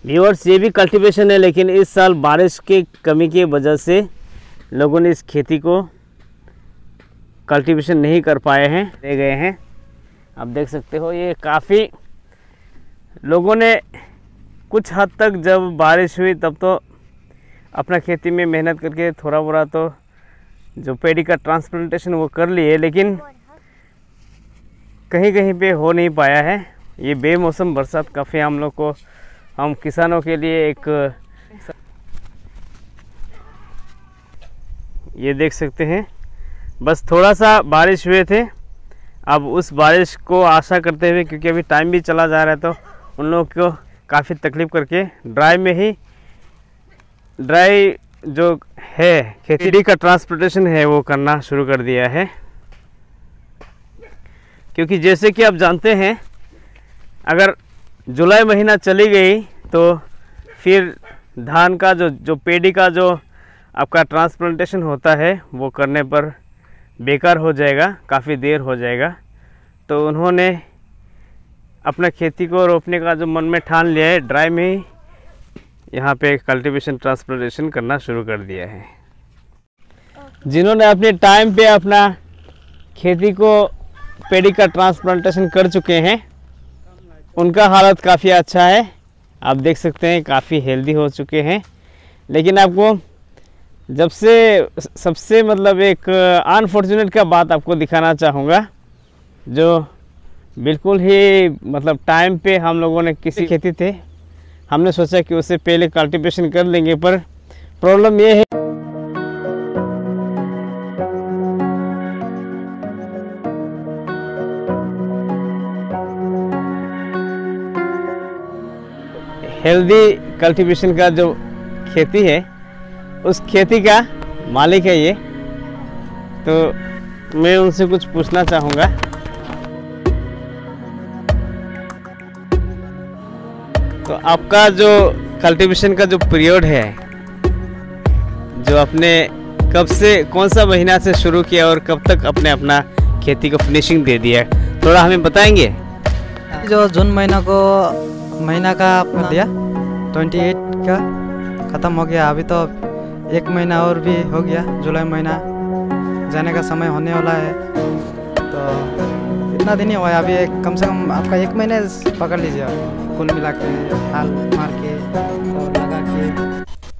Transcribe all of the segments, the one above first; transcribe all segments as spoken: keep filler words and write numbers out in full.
Viewers, ये भी cultivation है, लेकिन इस साल बारिश की कमी की वजह से लोगों ने इस खेती को कल्टीवेशन नहीं कर पाए हैं, रह गए हैं। आप देख सकते हो ये काफ़ी लोगों ने कुछ हद तक जब बारिश हुई तब तो अपना खेती में मेहनत करके थोड़ा बोरा तो जो पेड़ी का ट्रांसप्लांटेशन वो कर लिए, लेकिन कहीं कहीं पे हो नहीं पाया है। ये बेमौसम बरसात काफ़ी हम लोग को, हम किसानों के लिए एक, ये देख सकते हैं बस थोड़ा सा बारिश हुए थे। अब उस बारिश को आशा करते हुए, क्योंकि अभी टाइम भी चला जा रहा है, तो उन लोगों को काफ़ी तकलीफ़ करके ड्राई में ही, ड्राई जो है खेती का ट्रांसपोर्टेशन है वो करना शुरू कर दिया है। क्योंकि जैसे कि आप जानते हैं, अगर जुलाई महीना चली गई तो फिर धान का जो जो पेड़ी का जो आपका ट्रांसप्लांटेशन होता है वो करने पर बेकार हो जाएगा, काफ़ी देर हो जाएगा। तो उन्होंने अपना खेती को रोपने का जो मन में ठान लिया है, ड्राई में ही यहाँ पे कल्टीवेशन ट्रांसप्लांटेशन करना शुरू कर दिया है। जिन्होंने अपने टाइम पे अपना खेती को पेड़ी का ट्रांसप्लांटेशन कर चुके हैं, उनका हालत काफ़ी अच्छा है। आप देख सकते हैं काफ़ी हेल्दी हो चुके हैं। लेकिन आपको जब से सबसे मतलब एक अनफॉर्चुनेट का बात आपको दिखाना चाहूँगा, जो बिल्कुल ही मतलब टाइम पे हम लोगों ने किसी खेती थे, हमने सोचा कि उससे पहले कल्टीवेशन कर लेंगे, पर प्रॉब्लम ये है हेल्दी कल्टीवेशन का जो खेती है, उस खेती का मालिक है ये। तो मैं उनसे कुछ पूछना चाहूँगा। तो आपका जो कल्टीवेशन का जो पीरियड है, जो आपने कब से, कौन सा महीना से शुरू किया और कब तक अपने अपना खेती को फिनिशिंग दे दिया, थोड़ा हमें बताएंगे? जो जून महीना को महीना का आपने दिया, अट्ठाईस का ख़त्म हो गया। अभी तो एक महीना और भी हो गया, जुलाई महीना जाने का समय होने वाला है। तो इतना दिन ही हुआ है, अभी एक, कम से कम आपका एक महीने पकड़ लीजिए कुल मिला के, हाल मार के और लगा के।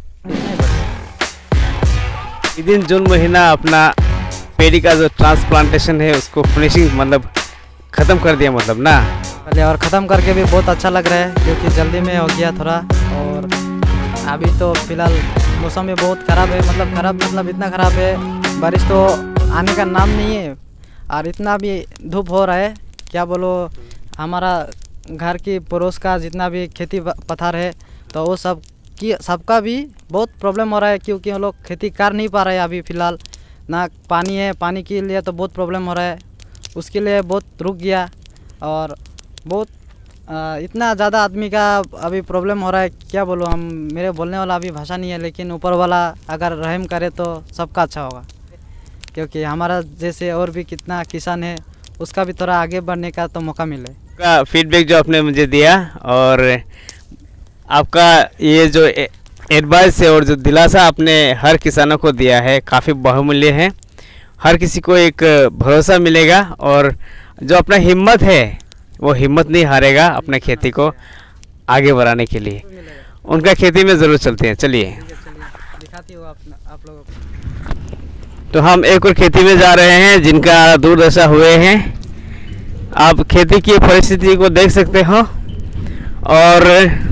इस दिन जून महीना अपना पेड़ी का जो ट्रांसप्लांटेशन है उसको फिनिशिंग मतलब ख़त्म कर दिया, मतलब ना पहले, और ख़त्म करके भी बहुत अच्छा लग रहा है, क्योंकि जल्दी में हो गया थोड़ा। और अभी तो फ़िलहाल मौसम भी बहुत ख़राब है, मतलब ख़राब मतलब इतना ख़राब है, बारिश तो आने का नाम नहीं है, और इतना भी धूप हो रहा है, क्या बोलो। हमारा घर की पड़ोस का जितना भी खेती पथार है, तो वो सब की सबका भी बहुत प्रॉब्लम हो रहा है, क्योंकि हम लोग खेती कर नहीं पा रहे हैं अभी फ़िलहाल। ना पानी है, पानी के लिए तो बहुत प्रॉब्लम हो रहा है, उसके लिए बहुत रुक गया। और बहुत आ, इतना ज़्यादा आदमी का अभी प्रॉब्लम हो रहा है, क्या बोलूँ हम, मेरे बोलने वाला अभी भाषा नहीं है। लेकिन ऊपर वाला अगर रहम करे तो सबका अच्छा होगा, क्योंकि हमारा जैसे और भी कितना किसान है, उसका भी थोड़ा आगे बढ़ने का तो मौका मिले। का फीडबैक जो आपने मुझे दिया और आपका ये जो एडवाइस है और जो दिलासा आपने हर किसानों को दिया है, काफ़ी बहुमूल्य है। हर किसी को एक भरोसा मिलेगा, और जो अपना हिम्मत है वो हिम्मत नहीं हारेगा अपने खेती को आगे बढ़ाने के लिए। उनका खेती में ज़रूर चलते हैं। चलिए दिखाती हो आप, आप लोगों को। तो हम एक और खेती में जा रहे हैं जिनका दुर्दशा हुए हैं। आप खेती की परिस्थिति को देख सकते हो, और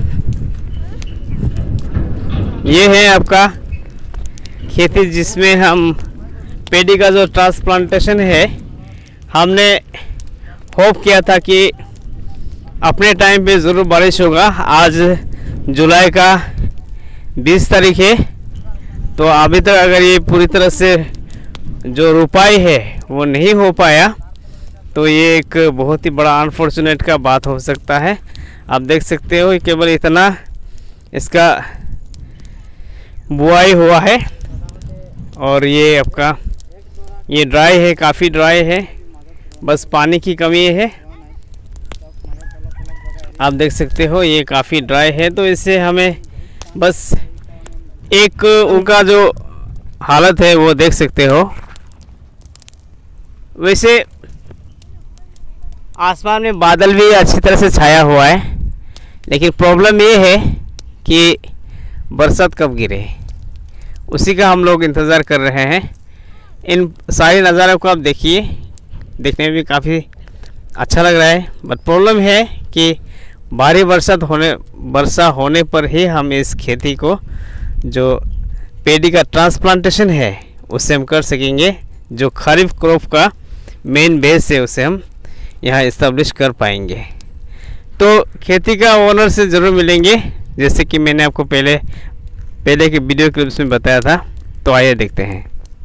ये है आपका खेती जिसमें हम पेड़ी का जो ट्रांसप्लांटेशन है, हमने होप किया था कि अपने टाइम पे ज़रूर बारिश होगा। आज जुलाई का बीस तारीख है, तो अभी तक अगर ये पूरी तरह से जो रुपाई है वो नहीं हो पाया, तो ये एक बहुत ही बड़ा अनफॉर्चुनेट का बात हो सकता है। आप देख सकते हो केवल इतना इसका बुआई हुआ है, और ये आपका ये ड्राई है, काफ़ी ड्राई है, बस पानी की कमी है। आप देख सकते हो ये काफ़ी ड्राई है, तो इससे हमें बस एक उनका जो हालत है वो देख सकते हो। वैसे आसमान में बादल भी अच्छी तरह से छाया हुआ है, लेकिन प्रॉब्लम ये है कि बरसात कब गिरे उसी का हम लोग इंतज़ार कर रहे हैं। इन सारे नज़ारों को आप देखिए, देखने में भी काफ़ी अच्छा लग रहा है, बट प्रॉब्लम है कि भारी बरसात होने वर्षा होने पर ही हम इस खेती को जो पेडी का ट्रांसप्लांटेशन है उससे हम कर सकेंगे। जो खरीफ क्रॉप का मेन बेस है उसे हम यहाँ इस्टेब्लिश कर पाएंगे। तो खेती का ओनर से ज़रूर मिलेंगे, जैसे कि मैंने आपको पहले पहले के वीडियो क्लिप्स में बताया था। तो आइए देखते हैं।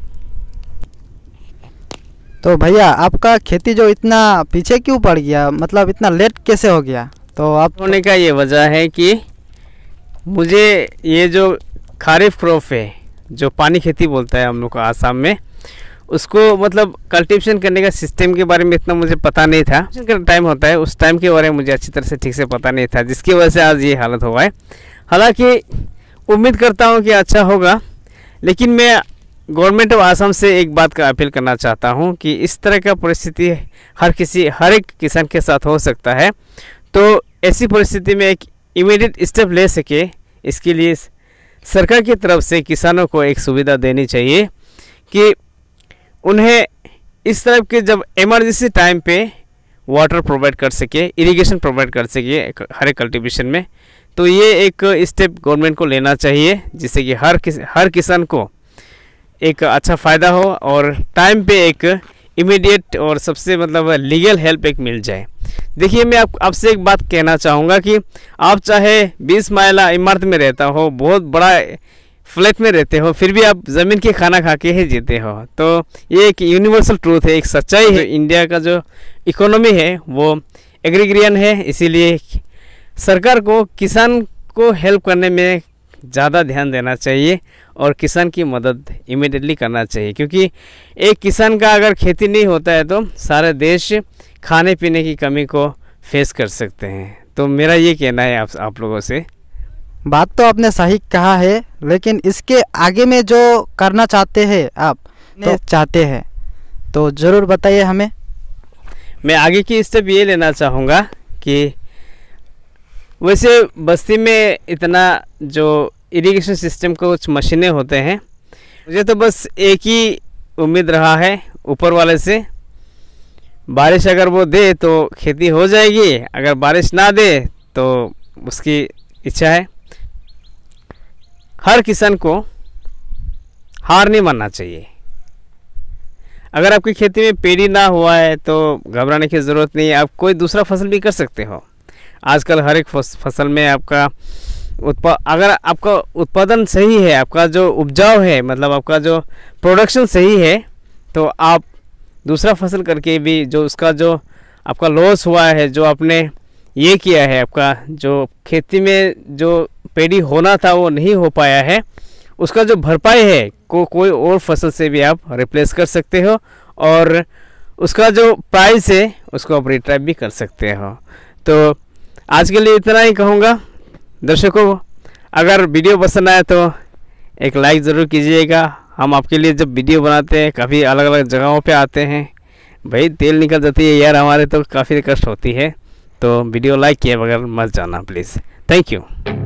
तो भैया आपका खेती जो इतना पीछे क्यों पड़ गया, मतलब इतना लेट कैसे हो गया? तो आप होने का ये वजह है कि मुझे ये जो खरीफ क्रॉप है, जो पानी खेती बोलता है हम लोग को आसाम में, उसको मतलब कल्टीवेशन करने का सिस्टम के बारे में इतना मुझे पता नहीं था। टाइम होता है उस टाइम के बारे में मुझे अच्छी तरह से ठीक से पता नहीं था, जिसकी वजह से आज ये हालत हुआ है। हालांकि उम्मीद करता हूँ कि अच्छा होगा, लेकिन मैं गवर्नमेंट ऑफ आसाम से एक बात का अपील करना चाहता हूँ कि इस तरह का परिस्थिति हर किसी हर एक किसान के साथ हो सकता है। तो ऐसी परिस्थिति में एक इमीडिएट स्टेप ले सके, इसके लिए सरकार की तरफ से किसानों को एक सुविधा देनी चाहिए कि उन्हें इस तरह के जब इमरजेंसी टाइम पे वाटर प्रोवाइड कर सके, इरिगेशन प्रोवाइड कर सके हर एक कल्टीवेशन में। तो ये एक स्टेप गवर्नमेंट को लेना चाहिए, जिससे कि हर किस हर किसान को एक अच्छा फ़ायदा हो और टाइम पे एक इमीडिएट और सबसे मतलब लीगल हेल्प एक मिल जाए। देखिए, मैं आप आपसे एक बात कहना चाहूँगा कि आप चाहे बीस माइला इमारत में रहता हो, बहुत बड़ा फ्लैट में रहते हो, फिर भी आप ज़मीन के खाना खा के ही जीते हो। तो ये एक यूनिवर्सल ट्रूथ है, एक सच्चाई है। इंडिया का जो इकोनॉमी है वो एग्रीग्रियन है, इसीलिए सरकार को किसान को हेल्प करने में ज़्यादा ध्यान देना चाहिए और किसान की मदद इमीडिएटली करना चाहिए, क्योंकि एक किसान का अगर खेती नहीं होता है तो सारे देश खाने पीने की कमी को फेस कर सकते हैं। तो मेरा ये कहना है आप आप लोगों से। बात तो आपने सही कहा है, लेकिन इसके आगे में जो करना चाहते हैं आप तो चाहते हैं तो ज़रूर बताइए हमें। मैं आगे की स्टेप ये लेना चाहूँगा कि वैसे बस्ती में इतना जो इरिगेशन सिस्टम को कुछ मशीनें होते हैं, मुझे तो बस एक ही उम्मीद रहा है ऊपर वाले से, बारिश अगर वो दे तो खेती हो जाएगी, अगर बारिश ना दे तो उसकी इच्छा है। हर किसान को हार नहीं मानना चाहिए। अगर आपकी खेती में पेड़ी ना हुआ है तो घबराने की ज़रूरत नहीं है, आप कोई दूसरा फसल भी कर सकते हो। आजकल हर एक फसल में आपका उत्पा अगर आपका उत्पादन सही है, आपका जो उपजाऊ है, मतलब आपका जो प्रोडक्शन सही है, तो आप दूसरा फसल करके भी जो उसका जो आपका लॉस हुआ है, जो आपने ये किया है, आपका जो खेती में जो पेड़ी होना था वो नहीं हो पाया है, उसका जो भरपाई है को कोई और फसल से भी आप रिप्लेस कर सकते हो और उसका जो प्राइस है उसको आप रिट्राइव भी कर सकते हो। तो आज के लिए इतना ही कहूँगा। दर्शकों, अगर वीडियो पसंद आए तो एक लाइक ज़रूर कीजिएगा। हम आपके लिए जब वीडियो बनाते हैं काफ़ी अलग अलग जगहों पे आते हैं, भाई तेल निकल जाती है यार हमारे, तो काफ़ी कष्ट होती है। तो वीडियो लाइक किए बगैर मत जाना प्लीज़। Thank you.